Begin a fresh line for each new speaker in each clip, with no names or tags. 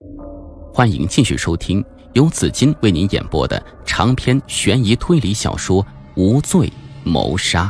欢迎继续收听由紫金为您演播的长篇悬疑推理小说《无罪谋杀》。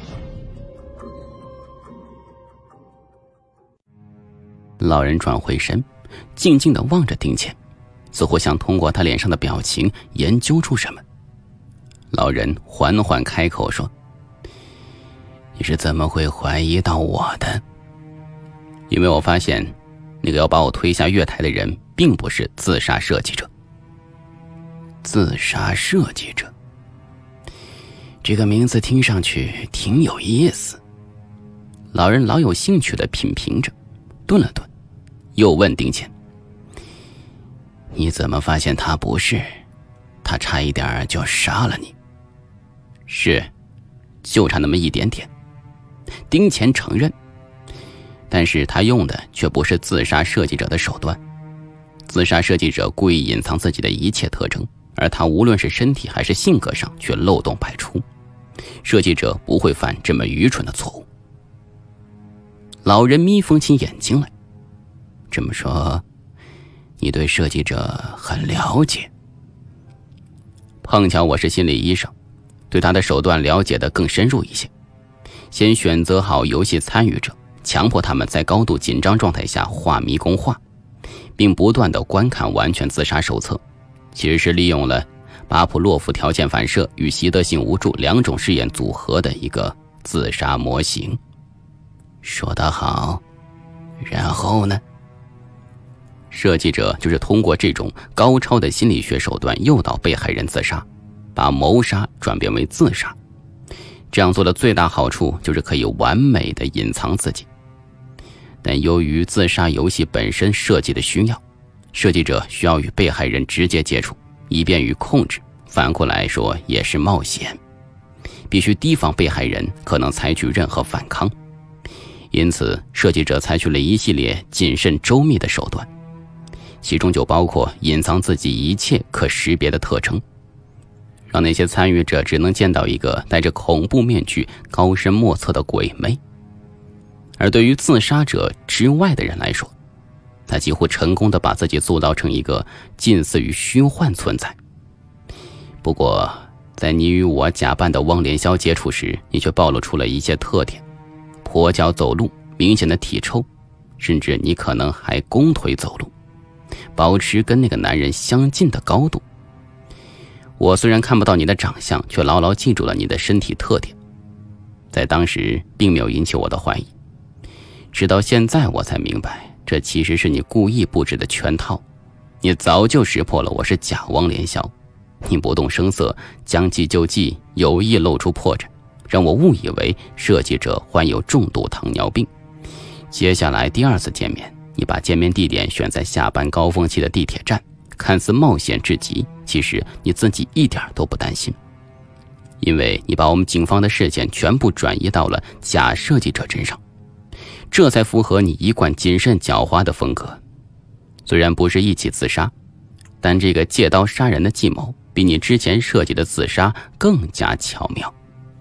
老人转回身，静静地望着丁乾，似乎想通过他脸上的表情研究出什么。老人缓缓开口说：“你是怎么会怀疑到我的？因为我发现那个要把我推下月台的人并不是自杀设计者。”自杀设计者，这个名字听上去挺有意思。老人老有兴趣地品评着，顿了顿，又问丁乾：“你怎么发现他不是？他差一点就杀了你。”“是，就差那么一点点。”丁乾承认，但是他用的却不是自杀设计者的手段。自杀设计者故意隐藏自己的一切特征，而他无论是身体还是性格上却漏洞百出。设计者不会犯这么愚蠢的错误。老人眯缝起眼睛来：“这么说，你对设计者很了解？”“碰巧我是心理医生，对他的手段了解得更深入一些。先选择好游戏参与者，强迫他们在高度紧张状态下画迷宫画，并不断地观看完全自杀手册，其实是利用了巴甫洛夫条件反射与习得性无助两种试验组合的一个自杀模型。”“说得好，然后呢？”“设计者就是通过这种高超的心理学手段诱导被害人自杀，把谋杀转变为自杀。这样做的最大好处就是可以完美的隐藏自己。但由于自杀游戏本身设计的需要，设计者需要与被害人直接接触，以便于控制，反过来说也是冒险，必须提防被害人可能采取任何反抗。因此设计者采取了一系列谨慎周密的手段，其中就包括隐藏自己一切可识别的特征，让那些参与者只能见到一个戴着恐怖面具高深莫测的鬼魅。而对于自杀者之外的人来说，他几乎成功地把自己塑造成一个近似于虚幻存在。不过在你与我假扮的汪连霄接触时，你却暴露出了一些特点：跛脚走路，明显的体臭，甚至你可能还弓腿走路，保持跟那个男人相近的高度。我虽然看不到你的长相，却牢牢记住了你的身体特点，在当时并没有引起我的怀疑，直到现在我才明白，这其实是你故意布置的圈套。你早就识破了我是假汪连霄，你不动声色，将计就计，有意露出破绽，让我误以为设计者患有重度糖尿病。接下来第二次见面，你把见面地点选在下班高峰期的地铁站，看似冒险至极，其实你自己一点都不担心，因为你把我们警方的视线全部转移到了假设计者身上，这才符合你一贯谨慎狡猾的风格。虽然不是一起自杀，但这个借刀杀人的计谋比你之前设计的自杀更加巧妙。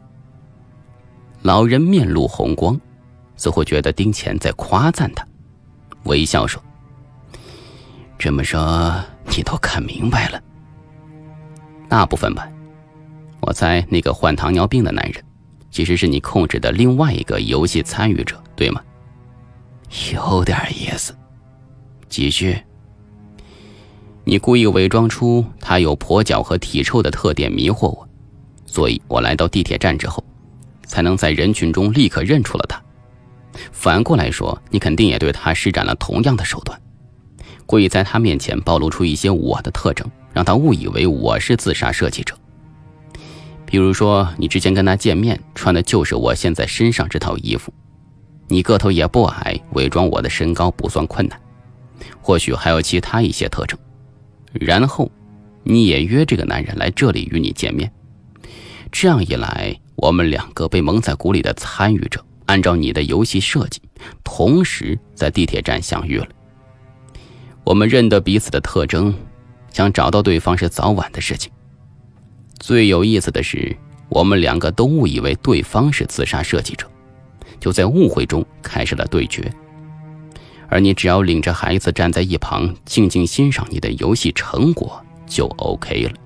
老人面露红光，似乎觉得丁乾在夸赞他，微笑说：“这么说你都看明白了？”“大部分吧。我猜那个患糖尿病的男人其实是你控制的另外一个游戏参与者，对吗？”“有点意思，继续。”“你故意伪装出他有跛脚和体臭的特点迷惑我，所以我来到地铁站之后，才能在人群中立刻认出了他。反过来说，你肯定也对他施展了同样的手段，故意在他面前暴露出一些我的特征，让他误以为我是自杀设计者。比如说，你之前跟他见面穿的就是我现在身上这套衣服，你个头也不矮，伪装我的身高不算困难，或许还有其他一些特征。然后你也约这个男人来这里与你见面，这样一来，我们两个被蒙在鼓里的参与者按照你的游戏设计，同时在地铁站相遇了。我们认得彼此的特征，想找到对方是早晚的事情。最有意思的是，我们两个都误以为对方是自杀设计者，就在误会中开始了对决。 而你只要领着孩子站在一旁，静静欣赏你的游戏成果就 OK 了。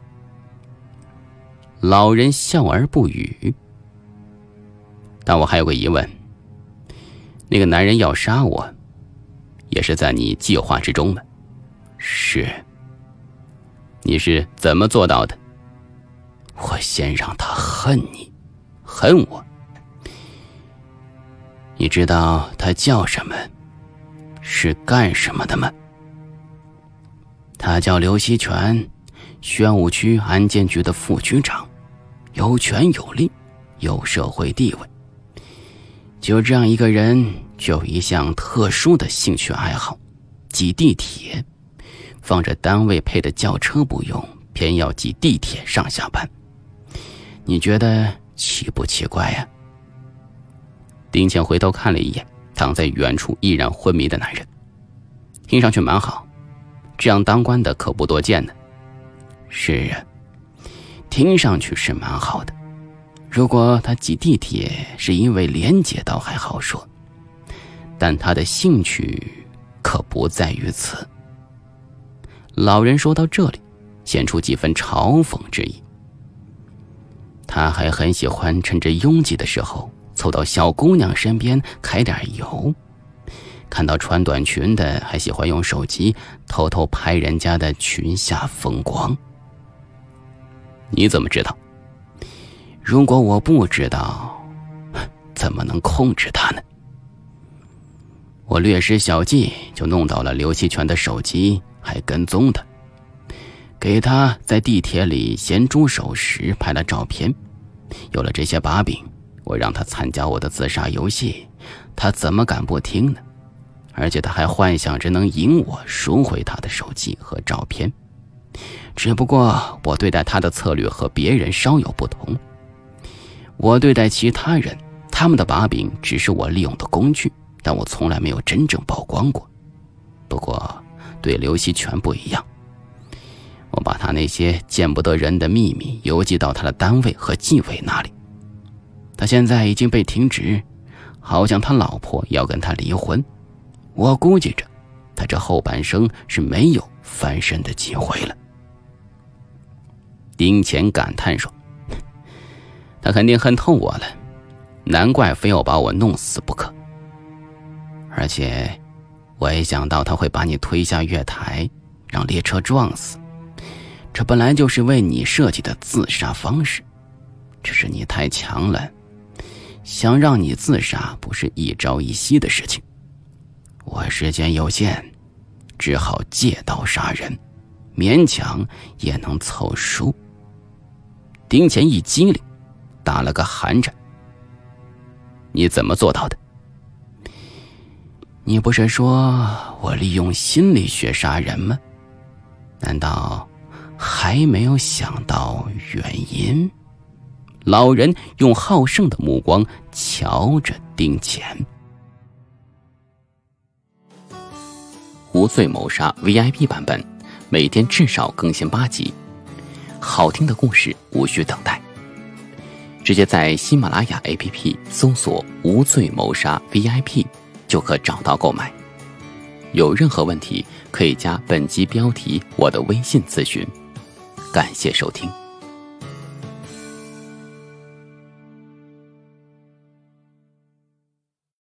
老人笑而不语。但我还有个疑问，那个男人要杀我，也是在你计划之中吗？是。你是怎么做到的？我先让他恨你，恨我。你知道他叫什么，是干什么的吗？他叫刘锡全，宣武区安监局的副局长，有权有力，有社会地位。就这样一个人，就有一项特殊的兴趣爱好，挤地铁，放着单位配的轿车不用，偏要挤地铁上下班。你觉得奇不奇怪呀？丁乾回头看了一眼躺在远处依然昏迷的男人，听上去蛮好，这样当官的可不多见呢。是啊，听上去是蛮好的。如果他挤地铁是因为廉洁倒还好说，但他的兴趣可不在于此。老人说到这里，显出几分嘲讽之意。他还很喜欢趁着拥挤的时候凑到小姑娘身边揩点油，看到穿短裙的还喜欢用手机偷偷拍人家的裙下风光。你怎么知道？如果我不知道，怎么能控制他呢？我略施小计就弄到了刘锡全的手机，还跟踪他，给他在地铁里咸猪手时拍了照片。有了这些把柄，我让他参加我的自杀游戏，他怎么敢不听呢？而且他还幻想着能赢我，赎回他的手机和照片。只不过我对待他的策略和别人稍有不同。我对待其他人，他们的把柄只是我利用的工具，但我从来没有真正曝光过。不过对刘锡全不一样，我把他那些见不得人的秘密邮寄到他的单位和纪委那里。他现在已经被停职，好像他老婆要跟他离婚。我估计着他这后半生是没有翻身的机会了。丁乾感叹说，他肯定恨透我了，难怪非要把我弄死不可。而且我也想到他会把你推下月台，让列车撞死，这本来就是为你设计的自杀方式，只是你太强了，想让你自杀不是一朝一夕的事情。我时间有限，只好借刀杀人，勉强也能凑数。丁乾一激灵，打了个寒颤。你怎么做到的？你不是说我利用心理学杀人吗？难道还没有想到原因？老人用好胜的目光瞧着丁乾。无罪谋杀 VIP 版本，每天至少更新8集，好听的故事无需等待，直接在喜马拉雅 APP 搜索无罪谋杀 VIP 就可找到购买。有任何问题可以加本集标题我的微信咨询。感谢收听。